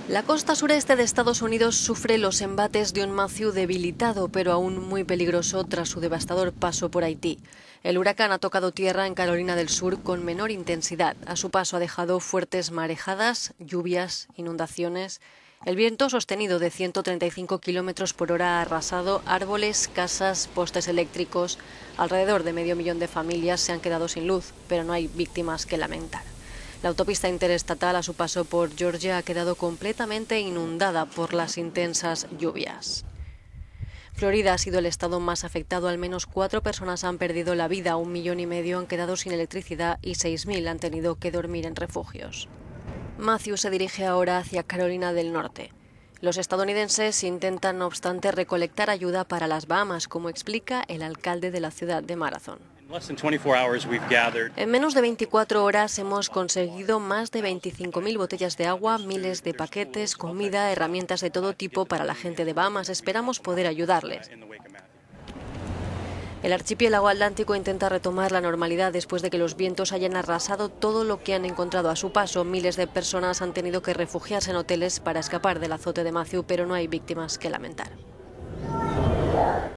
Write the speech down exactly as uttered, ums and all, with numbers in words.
La costa sureste de Estados Unidos sufre los embates de un Matthew debilitado, pero aún muy peligroso tras su devastador paso por Haití. El huracán ha tocado tierra en Carolina del Sur con menor intensidad. A su paso ha dejado fuertes marejadas, lluvias, inundaciones. El viento sostenido de ciento treinta y cinco kilómetros por hora ha arrasado árboles, casas, postes eléctricos. Alrededor de medio millón de familias se han quedado sin luz, pero no hay víctimas que lamentar. La autopista interestatal a su paso por Georgia ha quedado completamente inundada por las intensas lluvias. Florida ha sido el estado más afectado. Al menos cuatro personas han perdido la vida, un millón y medio han quedado sin electricidad y seis mil han tenido que dormir en refugios. Matthew se dirige ahora hacia Carolina del Norte. Los estadounidenses intentan, no obstante, recolectar ayuda para las Bahamas, como explica el alcalde de la ciudad de Marathon. En menos de veinticuatro horas hemos conseguido más de veinticinco mil botellas de agua, miles de paquetes, comida, herramientas de todo tipo para la gente de Bahamas. Esperamos poder ayudarles. El archipiélago atlántico intenta retomar la normalidad después de que los vientos hayan arrasado todo lo que han encontrado a su paso. Miles de personas han tenido que refugiarse en hoteles para escapar del azote de Matthew, pero no hay víctimas que lamentar.